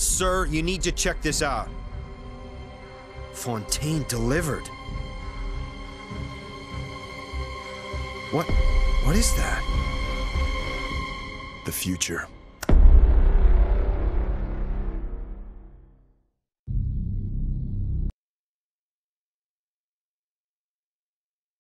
Sir, you need to check this out. Fontaine delivered. What is that? The future.